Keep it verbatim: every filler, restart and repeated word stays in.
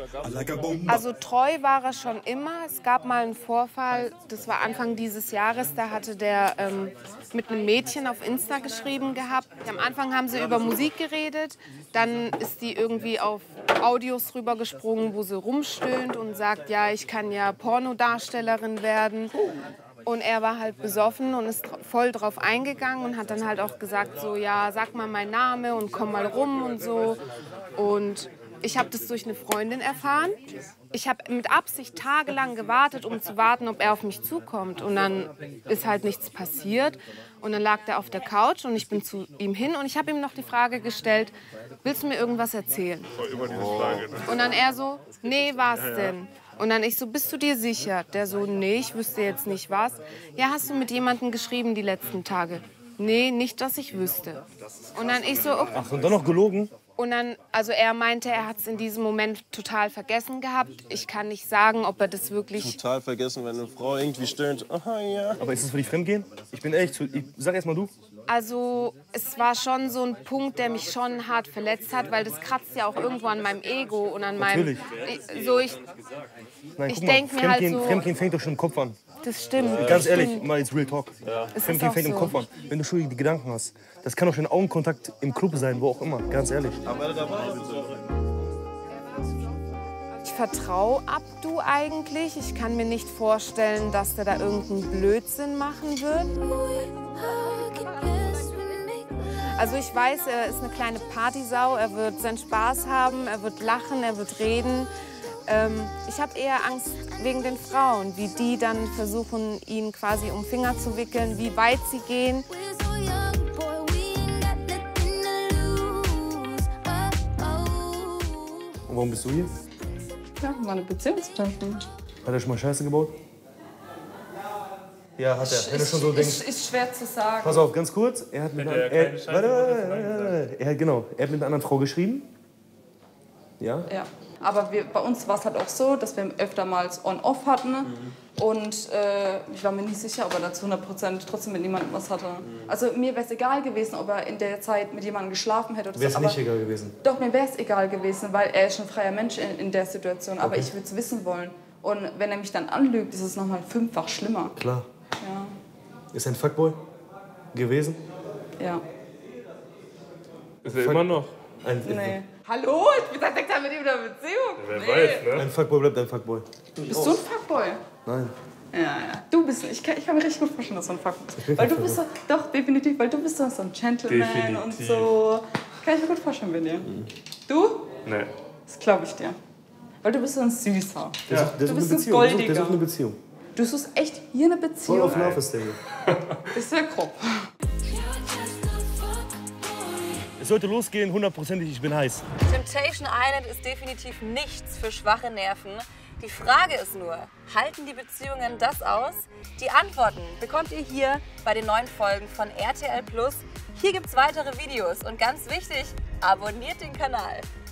Also treu war er schon immer. Es gab mal einen Vorfall, das war Anfang dieses Jahres, da hatte der ähm, mit einem Mädchen auf Insta geschrieben gehabt. Am Anfang haben sie über Musik geredet, dann ist die irgendwie auf Audios rübergesprungen, wo sie rumstöhnt und sagt, ja, ich kann ja Pornodarstellerin werden. Und er war halt besoffen und ist voll drauf eingegangen und hat dann halt auch gesagt, so, ja, sag mal meinen Namen und komm mal rum und so. Und ich habe das durch eine Freundin erfahren. Ich habe mit Absicht tagelang gewartet, um zu warten, ob er auf mich zukommt. Und dann ist halt nichts passiert. Und dann lag er auf der Couch und ich bin zu ihm hin und ich habe ihm noch die Frage gestellt, willst du mir irgendwas erzählen? Und dann er so, nee, was denn? Und dann ich so, bist du dir sicher? Der so, nee, ich wüsste jetzt nicht was. Ja, hast du mit jemandem geschrieben die letzten Tage? Nee, nicht, dass ich wüsste. Und dann ich so, okay. Ach, und dann noch gelogen? Und dann, also er meinte, er hat es in diesem Moment total vergessen gehabt. Ich kann nicht sagen, ob er das wirklich... Total vergessen, wenn eine Frau irgendwie stöhnt. Aha, ja. Aber ist das für dich Fremdgehen? Ich bin ehrlich, ich sag erst mal du. Also es war schon so ein Punkt, der mich schon hart verletzt hat, weil das kratzt ja auch irgendwo an meinem Ego und an meinem... Natürlich. So ich Nein, ich denke mir halt so... Fremdgehen fängt doch schon im Kopf an. Das stimmt. Ganz das ehrlich, stimmt. mal jetzt Real Talk. Ja. Fremdgehen fängt so. im Kopf an. Wenn du schon die Gedanken hast, das kann doch schon Augenkontakt im Club sein, wo auch immer, ganz ehrlich. Aber dabei Ich vertraue Abdu eigentlich. Ich kann mir nicht vorstellen, dass der da irgendeinen Blödsinn machen wird. Also ich weiß, er ist eine kleine Partysau. Er wird seinen Spaß haben, er wird lachen, er wird reden. Ähm, ich habe eher Angst wegen den Frauen, wie die dann versuchen, ihn quasi um Finger zu wickeln, wie weit sie gehen. Und warum bist du hier? Ja, um eine Beziehung zu treffen. Hat er schon mal Scheiße gebaut? Ja, hat er. Wenn du schon so denkst. Ist, ist schwer zu sagen. Pass auf, ganz kurz. Er hat mit einer, er, warte, warte, warte, warte. Er hat, genau, er hat mit einer anderen Frau geschrieben. Ja? Ja. Aber wir, bei uns war es halt auch so, dass wir öftermals On-Off hatten. Mhm. Und äh, ich war mir nicht sicher, ob er da zu hundert Prozent trotzdem mit niemandem was hatte. Mhm. Also mir wäre es egal gewesen, ob er in der Zeit mit jemandem geschlafen hätte oder so. Wäre es nicht egal gewesen? Doch, mir wäre es egal gewesen, weil er ist ein freier Mensch in, in der Situation. Aber okay. Ich würde es wissen wollen. Und wenn er mich dann anlügt, ist es nochmal fünffach schlimmer. Klar. Ja. Ist er ein Fuckboy gewesen? Ja. Ist er Fuck immer noch? Ein, nee. Hallo? Ich bin seit sechs Jahren mit ihm in einer Beziehung. Wer nee. weiß, ne? Ein Fuckboy bleibt ein Fuckboy. Bist du ein Fuckboy? Nein. Ja, ja. Du bist, ich kann, ich kann mir richtig gut vorstellen, dass du ein Fuckboy bist. Weil du bist so, doch, definitiv, weil du bist so ein Gentleman definitiv. Und so. Kann ich mir gut vorstellen bei dir. Mhm. Du? Nee. Das glaube ich dir. Weil du bist so ein Süßer. Der sucht, der du sucht bist eine ein Goldiger. Der sucht eine Beziehung. Du suchst echt hier eine Beziehung? Voll auf Love ist der hier. Ist ja grob. Es sollte losgehen, hundertprozentig, ich bin heiß. Temptation Island ist definitiv nichts für schwache Nerven. Die Frage ist nur, halten die Beziehungen das aus? Die Antworten bekommt ihr hier bei den neuen Folgen von R T L Plus. Hier gibt's weitere Videos und ganz wichtig, abonniert den Kanal.